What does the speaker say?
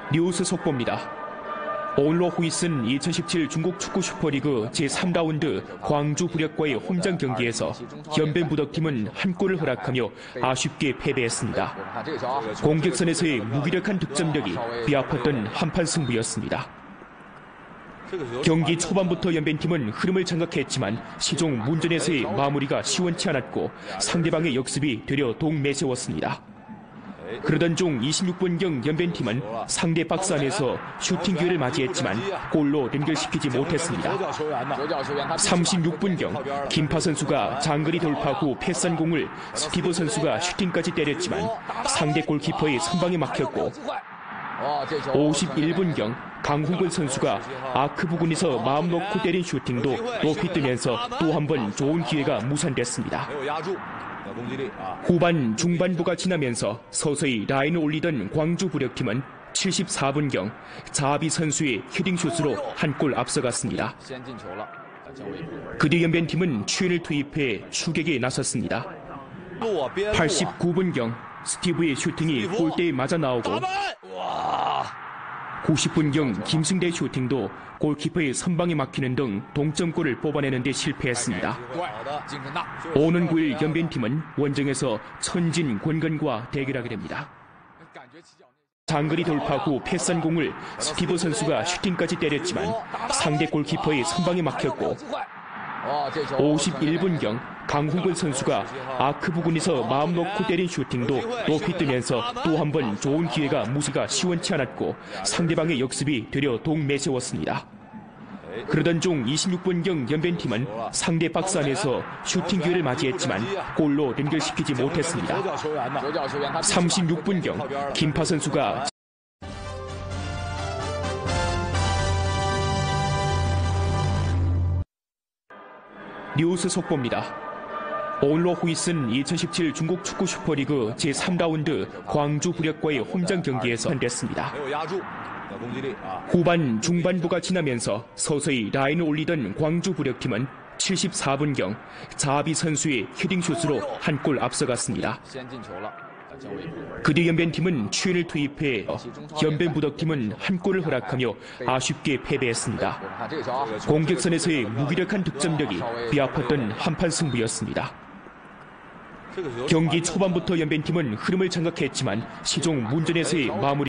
뉴스 속보입니다. 오늘로 후이슨 2017 중국 축구 슈퍼리그 제3라운드 광주 부력과의 홈장 경기에서 연변 부덕팀은 한 골을 허락하며 아쉽게 패배했습니다. 공격선에서의 무기력한 득점력이 뼈아팠던 한판 승부였습니다. 경기 초반부터 연변팀은 흐름을 장악했지만 시종 문전에서의 마무리가 시원치 않았고 상대방의 역습이 되려 동매세웠습니다. 그러던 중 26분경 연변팀은 상대 박스 안에서 슈팅 기회를 맞이했지만 골로 연결시키지 못했습니다. 36분경 김파 선수가 장거리 돌파 후 패스한 공을 스티브 선수가 슈팅까지 때렸지만 상대 골키퍼의 선방에 막혔고 51분경 강훈근 선수가 아크 부근에서 마음 놓고 때린 슈팅도 높이 뜨면서 또 한 번 좋은 기회가 무산됐습니다. 후반 중반부가 지나면서 서서히 라인을 올리던 광주 부력팀은 74분경 자비 선수의 헤딩슛으로 한 골 앞서갔습니다. 그뒤 연변팀은 추현을 투입해 추격에 나섰습니다. 89분경 스티브의 슈팅이 골대에 맞아 나오고 90분경 김승대 슈팅도 골키퍼의 선방에 막히는 등 동점골을 뽑아내는 데 실패했습니다. 오는 9일 연변팀은 원정에서 천진 권건과 대결하게 됩니다. 장거리 돌파 후 패스한 공을 스티브 선수가 슈팅까지 때렸지만 상대 골키퍼의 선방에 막혔고 51분경 강훈근 선수가 아크 부근에서 마음 놓고 때린 슈팅도 높이 뜨면서 또 한 번 좋은 기회가 무수가 시원치 않았고 상대방의 역습이 되려 동매세웠습니다. 그러던 중 26분경 연변팀은 상대 박스 안에서 슈팅 기회를 맞이했지만 골로 연결시키지 못했습니다. 36분경 김파 선수가 뉴스 속보입니다. 오늘로 후이슨 2017 중국 축구 슈퍼리그 제3라운드 광주 부력과의 홈장 경기에서 한됐습니다. 후반 중반부가 지나면서 서서히 라인을 올리던 광주 부력팀은 74분경 자비 선수의 헤딩슛으로 한 골 앞서갔습니다. 그뒤 연변팀은 추현을 투입해 연변 부덕팀은 한 골을 허락하며 아쉽게 패배했습니다. 공격선에서의 무기력한 득점력이 뼈아팠던 한판 승부였습니다. 경기 초반부터 연변팀은 흐름을 장악했지만 시종 문전에서의 마무리